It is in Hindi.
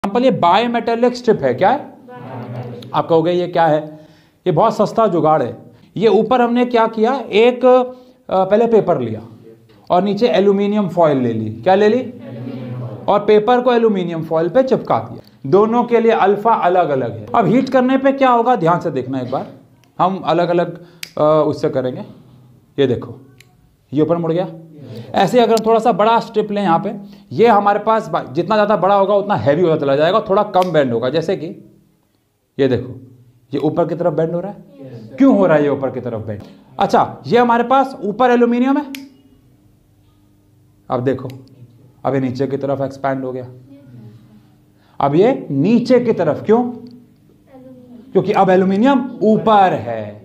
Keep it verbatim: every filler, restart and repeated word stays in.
एग्जाम्पल ये बाय मेटेलिक स्ट्रिप है, क्या है? आप कहोगे ये क्या है? ये बहुत सस्ता जुगाड़ है। ये ऊपर हमने क्या किया, एक पहले पेपर लिया और नीचे एल्यूमिनियम फॉयल ले ली। क्या ले ली? और पेपर को एल्यूमिनियम फॉयल पे चिपका दिया। दोनों के लिए अल्फा अलग अलग है। अब हीट करने पे क्या होगा, ध्यान से देखना एक बार, हम अलग अलग उससे करेंगे। ये देखो, ये ऊपर मुड़ गया। ऐसे अगर थोड़ा सा बड़ा स्ट्रिप लें यहाँ पे, ये हमारे पास जितना ज़्यादा बड़ा होगा उतना हैवी होता चला जाएगा, थोड़ा कम बेंड होगा। जैसे कि ये देखो, ये ऊपर की तरफ बेंड हो रहा है। yes, क्यों हो रहा है ये ऊपर की तरफ बेंड? अच्छा, ये हमारे पास ऊपर एल्यूमिनियम है, अब देखो, अब ये नीचे की तरफ एक्सपैंड हो गया। अब ये नीचे की तरफ, क्यों? क्योंकि अब एल्यूमिनियम ऊपर है।